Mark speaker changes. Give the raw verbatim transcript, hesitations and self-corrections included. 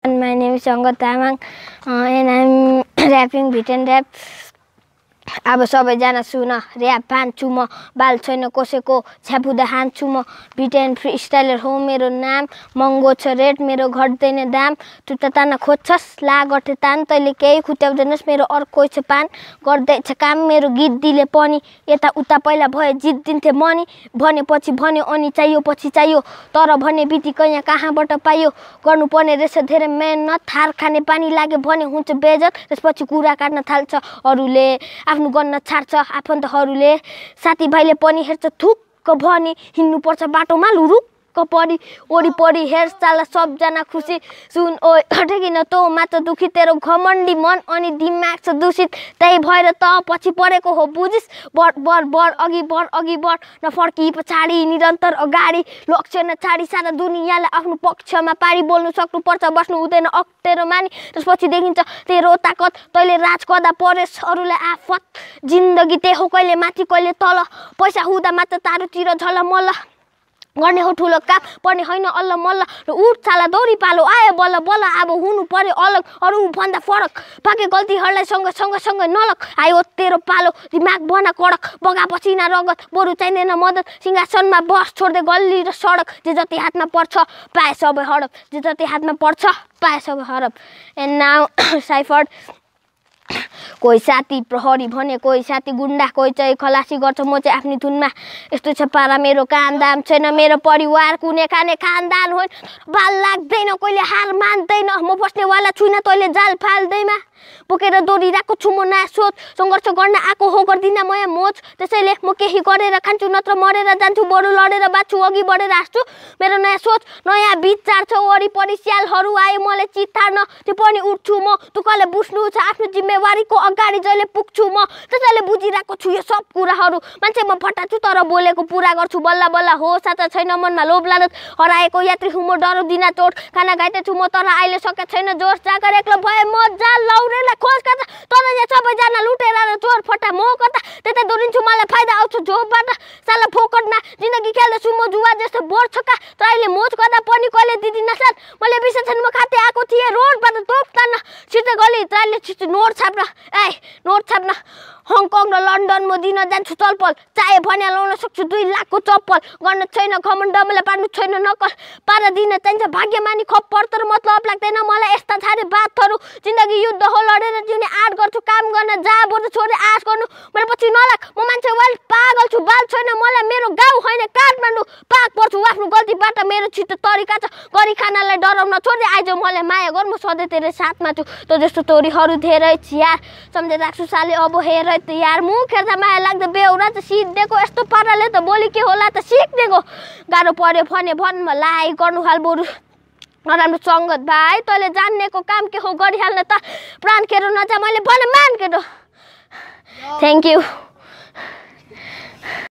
Speaker 1: My name is Sangat Tamang uh, and I'm rapping V ten rap. अब सबैजना सुन rap भान्छु म बाल छैन कसैको छ्यापुदा हान्छु म V ten फ्री स्टाइलर हो मेरो नाम महँगो छ रेट मेरो घट्दैन दाम तु त तान्न खोज्छस् ला गठे तान तैले केही खुट्याउँदैनस् मेरो अर्कै छ पान गर्दैछ काम मेरो गीत दिले पनि यता उता पहिला भए जित दिन्थे मनी भनेपछि भन्यो अनि चाहियो पछि चाहियो तर भने बितिकै यहाँ कहाँबाट पाइयो गर्नुपर्ने रहेछ धेरै मेहनत थार खाने पानी लाग्यो भने हुन्छ बेइज्जत त्यसपछि कुरा काट्न थाल्छ अरूले आफ्नो गर्न छाड्छ आफन्तहरूले साथीभाइले पनि हेर्छ थुक्क भनी हिँड्नु पर्छ बाटोमा लुरुक्क परी वरिपरि हेरचाल सबजना खुसी सुन ओइ ठेकिन तँ मात्र दुखी तेरो घमण्डी मन अनि दिमाग छ दूषित त्यही भएर त पछि परेको हो बुझिस् बढ बढ बढ अघि बढ अघि बढ नफर्की पछाडि निरन्तर अगाडि लक्ष्य नछाडी सारा दुनियाँलाई आफ्नो पक्षमा पारी बोल्नु सक्नुपर्छ बस्नु हुँदैन अप्ठ्यारो मानी त्यसपछि देखिन्छ तेरो ताकत तैले राज गर्दा परेस् अरूलाई आफत जिन्दगी त्यही हो कहिले माथि कहिले तल पैसा हुँदा मात्र तारुतिर झलमल गर्ने हो ठुलो काम पर्ने होइन अल्ल मल्ल र उठ चाला दौडी पालो आयो बल्ल बल्ल अब हुनु पर्यो अलग अरू भन्दा फरक पाके गल्तीहरूलाई सँग सँग सँग नलक आयो तेरो पालो दिमाग बना कडक बगा पसिना रगत बरु चाहिँदैन मद्दत सिंहासनमा बस छोड्दै गल्ली र सडक जे जति हातमा पर्छ पाए सबै हडप जे जति हातमा पर्छ पाए सबै हडप एन्ड नाउ साइफर्ड कोही साथी प्रहरी भने कोही साथी गुन्डा कोही चाहिँ खलासी गर्छ म चाहिँ आफ्नै धुनमा यस्तो छ पारा मेरो कामदाम छैन मेरो परिवार कुनै खाने खानदान होइन बाल लाग्दैन कहिले हार मान्दैन म बस्नेवाला छुइनँ तैँले जाल फाल्दैमा बोकेर दौडिरहेको छु म नयाँ सोच सङ्घर्ष गर्न आएको हो गर्दिनँ म यहाँ मोच त्यसैले म केही गरेर खान्छु नत्र मरेर जान्छु बरु लडेर बाँच्छु अघि बढेर हाँस्छु मेरो नयाँ सोच नयाँ विचार छ वरिपरि स्यालहरू आयो मलाई चितार्न त्यो पनि उठ्छु म तुकले बुझ्नु छ आफ्नो जिम्मेवारीको अगाडि जहिले पुग्छु म त्यसैले बुझिरहेको छु यो सब कुराहरू मान्छे म फटाछु तर बोलेको पुरा गर्छु बल्ल बल्ल हो साँच्चा छैन मनमा लोभ लालच हराएको यात्री हुँ म डराउँदिन चोट खाना घाइते छु म तर अहिले सकेको छैन जोस जागर एक्लो भए मजा लौरेलाई खोज गर्छ तर यहाँ सबैजना लुटेर र चोर फटा म कता त्यतै दौडिन्छु मलाई फाइदा आउँछ जोबाट साला फोकटमा जिन्दगी खेल्दैछु म जुवा जस्तो बोर छक्का तर अहिले मोज गर्दा पनि कहिले दिदिन साथ मैले विशेष छैन म खाते आएको थिएँ रोडबाट तोप तान्न छिटो गली तैँले छिटो नोट छाप्न ए नोट छाप्न हङकङ र लन्डन म दिन जान्छु चलपल चाहे भने लाउन सक्छु दुई लाखको चप्पल गर्न छैन घमण्ड मलाई पार्नु छैन नकल पारा दिन चाहिन्छ भाग्यमानी खप्पर तर मतलब लाग्दैन मलाई यस्ता छाडे बातहरू जिन्दगी युद्ध हो लडेर जिउने आँट गर्छु काम गर्न जा बरु छोडे आश गर्नु मैले पछि नलाग म मान्छे वाल पागल छु बाल छैन मलाई मेरो गाउँ होइन काठमाडौँ पाक पर्छु आफ्नो गल्तीबाट मेरो छिटो तरिका छ गरी खानालाई डराउन छोड्दै आइज मलाई माया गर म सधैँ तेरो साथमा छु तँ जस्तो तोरीहरू धेरै यार सम्झेर राख्छु साले अब हेर त यार मुख हेर्दा माया लाग्दा बेहोरा त सिद्धिएको यस्तो पाराले त बोली के होला त सिक्नेको गाह्रो पर्यो भने भन्न लाई गर्नु हाल बरु नराम्रो सङ्गत भाइ तैँले जान्नेको काम के हो गरिहाल्न त प्राण खेरो नजा मैले भने मान केटो थ्याङ्क यू